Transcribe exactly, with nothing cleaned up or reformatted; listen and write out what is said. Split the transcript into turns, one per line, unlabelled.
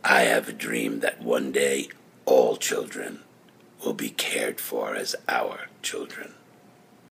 I have a dream that one day all children will be cared for as our children.